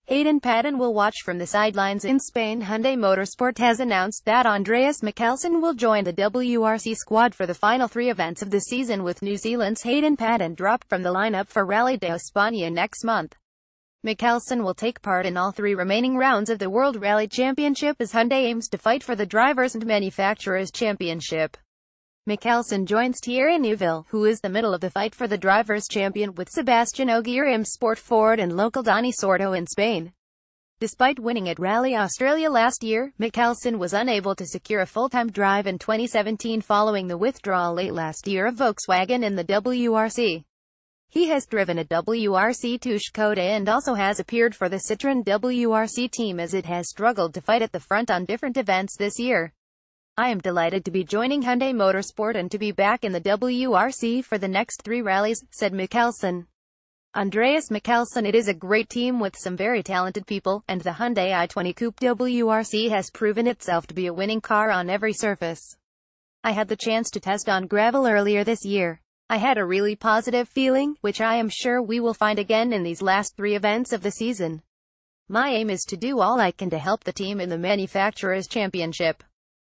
Hayden Paddon will watch from the sidelines in Spain. Hyundai Motorsport has announced that Andreas Mikkelsen will join the WRC squad for the final 3 events of the season, with New Zealand's Hayden Paddon dropped from the lineup for Rally de España next month. Mikkelsen will take part in all 3 remaining rounds of the World Rally Championship as Hyundai aims to fight for the Drivers' and Manufacturers' Championship. Mikkelsen joins Thierry Neuville, who is the middle of the fight for the Drivers' Champion, with Sebastian Ogier M Sport Ford and local Dani Sordo in Spain. Despite winning at Rally Australia last year, Mikkelsen was unable to secure a full-time drive in 2017 following the withdrawal late last year of Volkswagen in the WRC. He has driven a WRC 2 Škoda and also has appeared for the Citroën WRC team as it has struggled to fight at the front on different events this year. I am delighted to be joining Hyundai Motorsport and to be back in the WRC for the next 3 rallies, said Mikkelsen. Andreas Mikkelsen: It is a great team with some very talented people, and the Hyundai i20 Coupe WRC has proven itself to be a winning car on every surface. I had the chance to test on gravel earlier this year. I had a really positive feeling, which I am sure we will find again in these last 3 events of the season. My aim is to do all I can to help the team in the Manufacturers' Championship.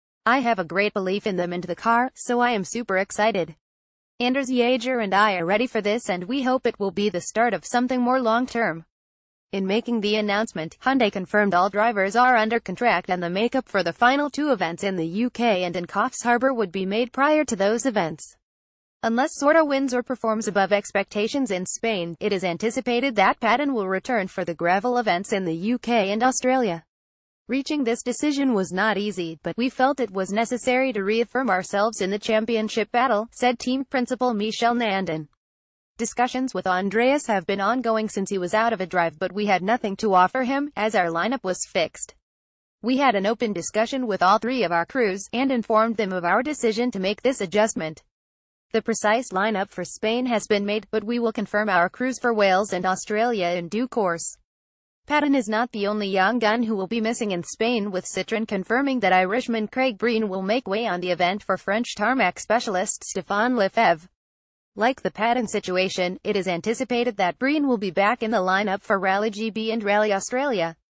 I have a great belief in them and the car, so I am super excited. Anders Jaeger and I are ready for this, and we hope it will be the start of something more long-term. In making the announcement, Hyundai confirmed all drivers are under contract and the makeup for the final 2 events in the UK and in Coffs Harbour would be made prior to those events. Unless Sordo wins or performs above expectations in Spain, it is anticipated that Paddon will return for the gravel events in the UK and Australia. Reaching this decision was not easy, but we felt it was necessary to reaffirm ourselves in the championship battle, said team principal Michel Nandon. Discussions with Andreas have been ongoing since he was out of a drive, but we had nothing to offer him, as our lineup was fixed. We had an open discussion with all 3 of our crews, and informed them of our decision to make this adjustment. The precise lineup for Spain has been made, but we will confirm our crews for Wales and Australia in due course. Paddon is not the only young gun who will be missing in Spain, with Citroën confirming that Irishman Craig Breen will make way on the event for French tarmac specialist Stéphane Lefebvre. Like the Paddon situation, it is anticipated that Breen will be back in the lineup for Rally GB and Rally Australia.